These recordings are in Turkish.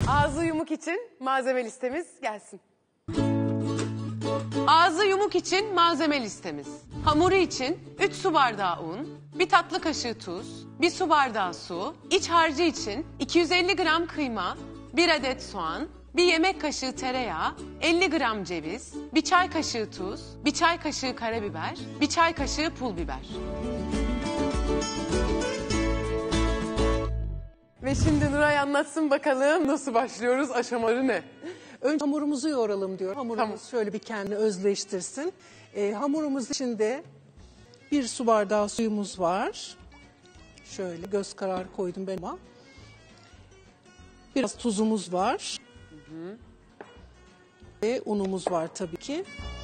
Ağzı yumuk için malzeme listemiz gelsin. Ağzı yumuk için malzeme listemiz. Hamuru için 3 su bardağı un, 1 tatlı kaşığı tuz, 1 su bardağı su, iç harcı için 250 gram kıyma, 1 adet soğan, 1 yemek kaşığı tereyağı, 50 gram ceviz, 1 çay kaşığı tuz, 1 çay kaşığı karabiber, 1 çay kaşığı pul biber. Ve şimdi Nuray anlatsın bakalım nasıl başlıyoruz, aşamaları ne? Önce hamurumuzu yoğuralım diyor. Hamurumuz şöyle bir kendini özleştirsin. Hamurumuz içinde 1 su bardağı suyumuz var. Şöyle göz kararı koydum ben ama. Biraz tuzumuz var. Ve unumuz var tabii ki.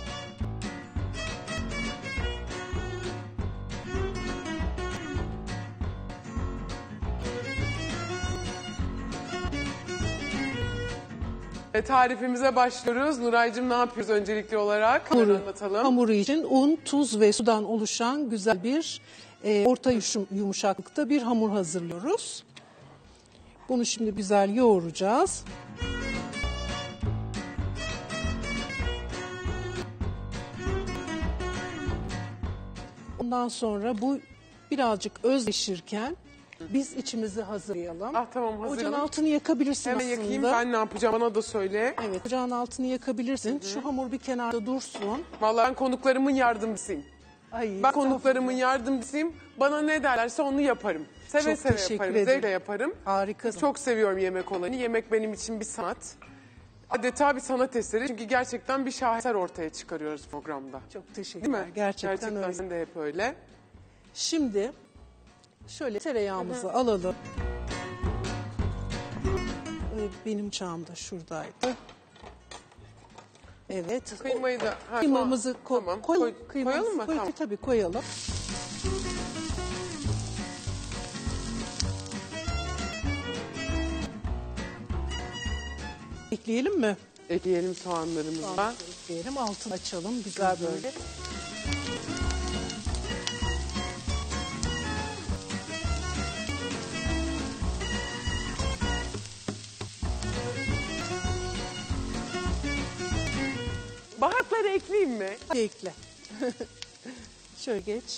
Tarifimize başlıyoruz. Nuraycığım ne yapıyoruz öncelikli olarak? Anlatalım. Hamuru için un, tuz ve sudan oluşan güzel bir orta yumuşaklıkta bir hamur hazırlıyoruz. Bunu şimdi güzel yoğuracağız. Ondan sonra bu birazcık özleşirken biz içimizi hazırlayalım. Ah tamam, hazırlayalım. Ocağın altını yakabilirsin Hemen aslında. yakayım, ben ne yapacağım bana da söyle. Evet, ocağın altını yakabilirsin. Şu hamur bir kenarda dursun. Vallahi ben konuklarımın yardımcısıyım. Ay, Ben konuklarımın yardımcısıyım. Bana ne derlerse onu yaparım. Seve Çok seve teşekkür yaparım, ederim. zevkle yaparım. Harikasın. Çok seviyorum yemek olayını. Yemek benim için bir sanat. Adeta bir sanat eseri. Çünkü gerçekten bir şaheser ortaya çıkarıyoruz programda. Çok teşekkürler. Değil mi? Gerçekten öyle. Sen de hep öyle. Şimdi şöyle tereyağımızı alalım. Benim çağım da şuradaydı. Evet. Kıymayı da... Ha, Kıymamızı tamam. Koyalım mı? Tamam. Tabii koyalım. Ekleyelim mi? Ekleyelim soğanlarımızı da. Ekleyelim. Altını açalım. Güzel böyle. Baharatları ekleyeyim mi? Hadi ekle. Şöyle geç.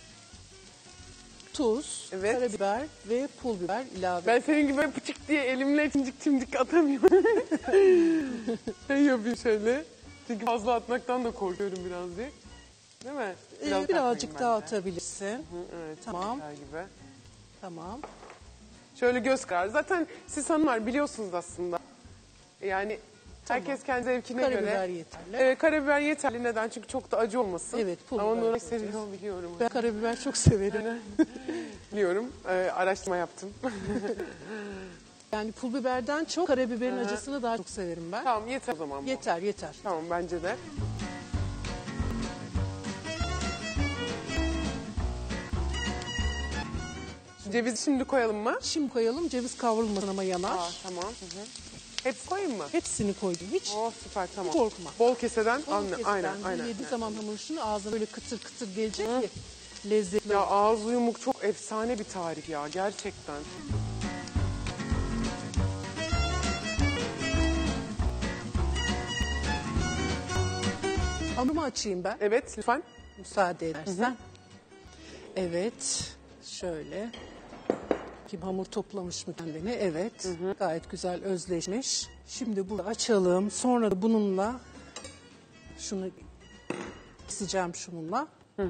Tuz, Evet. karabiber ve pul biber ilave. Ben senin gibi böyle pıçık diye elimle timdik atamıyorum. Şey yapayım şöyle. Çünkü fazla atmaktan da korkuyorum birazcık. Değil mi? Birazcık daha bence. atabilirsin. Evet, Tamam. güzel gibi. Tamam. Şöyle göz kararı. Zaten siz hanımlar biliyorsunuz aslında. Yani herkes kendi zevkine Karabiber göre. yeterli. Evet, karabiber yeterli. Neden? Çünkü çok da acı olmasın. Evet, pul Ama biber Nur'a koyacağız. seviyorum, biliyorum. Ben karabiber çok severim. Biliyorum. Araştırma yaptım. Yani pul biberden çok karabiberin acısını daha çok severim ben. Tamam, yeter o zaman bu. Yeter yeter. Tamam, bence de. Cevizi şimdi koyalım mı? Şimdi koyalım, ceviz kavrulmasın ama yanar. Aa, tamam. Hepsi koyayım mı? Hepsini koydum hiç. Oh, süper, tamam. Korkma. Bol keseden, Bol aynen, kesiden aynen. yediği zaman hamur şunu ağzına böyle kıtır kıtır gelecek ki lezzetli. Ya ağız yumuk çok efsane bir tarif ya, gerçekten. Hamurumu açayım ben. Evet, lütfen. Müsaade edersen. Evet. Şöyle. Kim hamur toplamış mı kendini? Evet. Gayet güzel özleşmiş. Şimdi bunu açalım. Sonra da bununla şunu keseceğim şununla.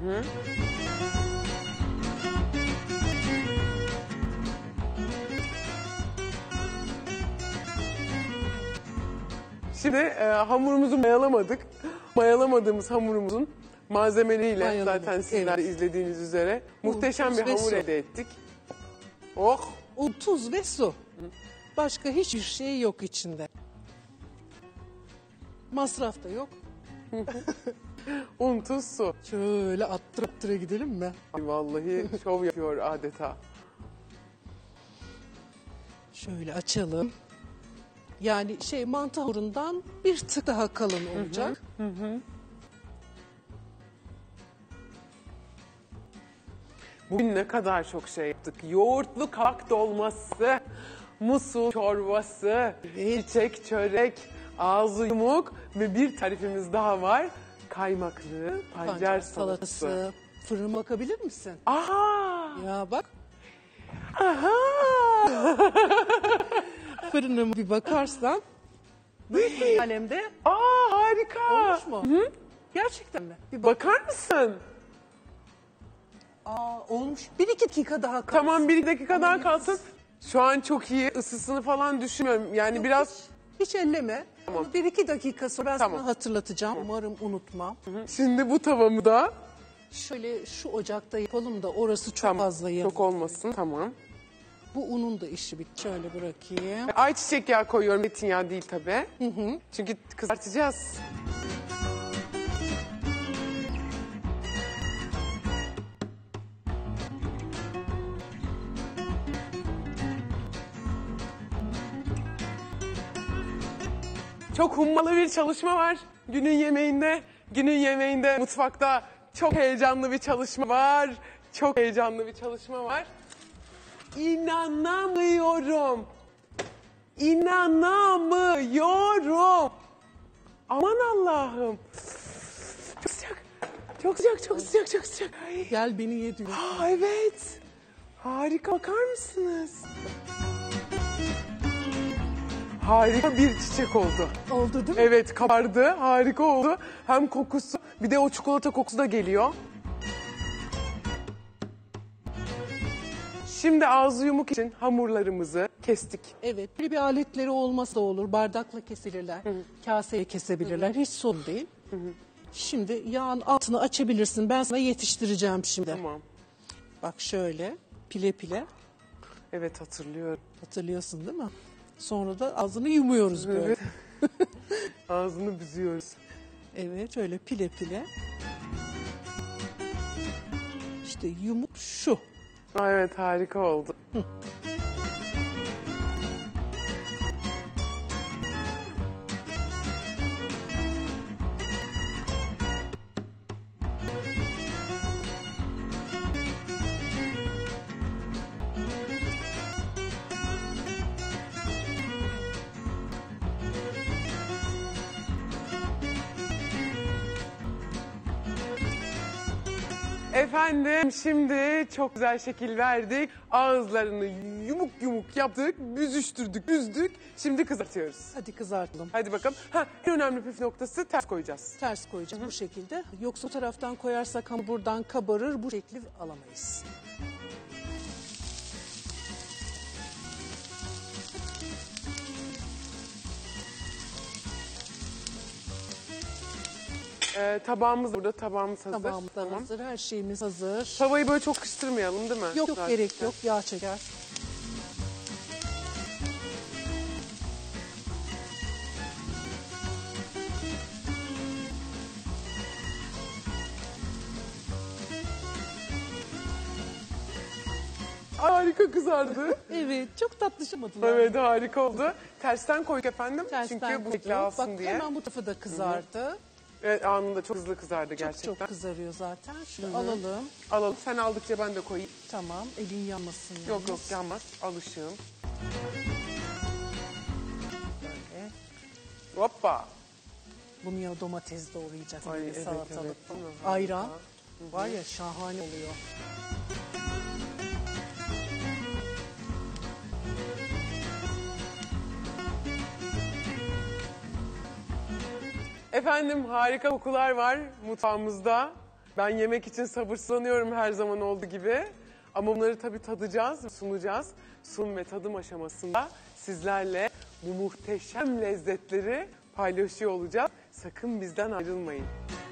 Şimdi hamurumuzu mayalamadık. Mayalamadığımız hamurumuzun malzemeleriyle Mayaladık, zaten sizler de evet. izlediğiniz üzere muhteşem tuz bir ve hamur su. elde ettik. Oh! Un, tuz ve su. Başka hiçbir şey yok içinde. Masraf da yok. Un, tuz, su. Şöyle attıra gidelim mi? Ay, vallahi şov yapıyor adeta. Şöyle açalım. Yani mantı hamurundan bir tık daha kalın olacak. Bugün ne kadar çok şey yaptık. Yoğurtlu kabak dolması, musul çorbası, Evet. çiçek çörek, ağzı yumuk ve bir tarifimiz daha var. Kaymaklı pancar salatası. Fırına bakabilir misin? Aha! Ya bak, Aha! fırınıma bir bakarsan. Alemde Aa, harika! olmuş mu? Hı? Gerçekten mi? Bir bak. Bakar mısın? Olmuş. 1-2 dakika daha kalsın. Tamam, bir dakika Ama daha biz- kalsın. Şu an çok iyi, ısısını falan düşünmüyorum. Yani Yok, biraz... hiç elleme. Tamam. 1-2 dakika sonra ben Tamam. sana hatırlatacağım. Umarım unutmam. Şimdi bu tavamı da... Şöyle şu ocakta yapalım da orası çok Tamam, fazla yanıyor. çok olmasın, tamam. Bu unun da işi bitti. Şöyle bırakayım. Ayçiçek yağı koyuyorum, zeytinyağı değil tabii. Çünkü kızartacağız. Çok hummalı bir çalışma var günün yemeğinde. Günün yemeğinde mutfakta çok heyecanlı bir çalışma var. Çok heyecanlı bir çalışma var. İnanamıyorum. İnanamıyorum. Aman Allah'ım. Çok sıcak. Çok sıcak, çok sıcak, çok sıcak. Ay. Gel beni ye diyor. Aa, evet. Harika, bakar mısınız? Harika bir çiçek oldu. Oldu değil mi? Evet, kabardı. Harika oldu. Hem kokusu, bir de o çikolata kokusu da geliyor. Şimdi ağzı yumuk için hamurlarımızı kestik. Evet. Böyle bir aletleri olmasa da olur. Bardakla kesilirler. Kaseye kesebilirler. Hiç sorun değil. Şimdi yağın altını açabilirsin. Ben sana yetiştireceğim şimdi. Tamam. Bak şöyle pile pile. Evet, hatırlıyorum. Hatırlıyorsun değil mi? Sonra da ağzını yumuyoruz böyle. Evet. Ağzını büzüyoruz. Evet öyle pile pile. İşte yumuk şu. Aa, evet, harika oldu. Efendim, şimdi çok güzel şekil verdik. Ağızlarını yumuk yumuk yaptık, büzüştürdük, büzdük. Şimdi kızartıyoruz. Hadi kızartalım. Hadi bakalım. En önemli püf noktası, ters koyacağız. Ters koyacağız bu şekilde. Yoksa o taraftan koyarsak hamur buradan kabarır. Bu şekli alamayız. Tabağımız burada, tabağımız hazır. Tabağımız da hazır. Her şeyimiz hazır. Tavayı böyle çok kıstırmayalım değil mi? Yok Zaten. gerek yok. Yağ çeker. Harika kızardı. Evet çok tatlışamadılar. Evet, harika oldu. Tersten koyduk efendim. Tersten Çünkü bu koyduk. şekli alsın Bak, diye. hemen bu tarafı da kızardı. Evet, anında çok hızlı kızardı gerçekten. Çok kızarıyor zaten. Şunu alalım. Alalım. Sen aldıkça ben de koyayım. Tamam. Elin yanmasın. Yok yalnız. yok, yanmaz. Alışığım. Böyle. Hoppa. Bunu ya domates doğrayacağız. Ay, böyle evet, salatalık. evet, değil mi? Ayran. Var ya şahane oluyor. Efendim, harika kokular var mutfağımızda. Ben yemek için sabırsızlanıyorum her zaman olduğu gibi. Ama bunları tabii tadacağız, sunacağız. Sunum ve tadım aşamasında sizlerle bu muhteşem lezzetleri paylaşıyor olacağız. Sakın bizden ayrılmayın.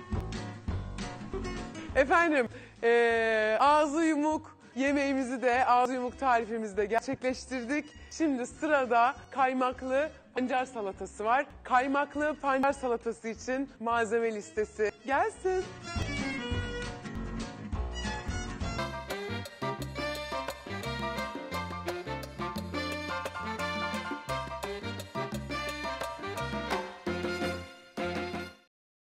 Efendim, ağzı yumuk yemeğimizi de, ağzı yumuk tarifimizi de gerçekleştirdik. Şimdi sırada kaymaklı pancar salatası var. Kaymaklı pancar salatası için malzeme listesi gelsin.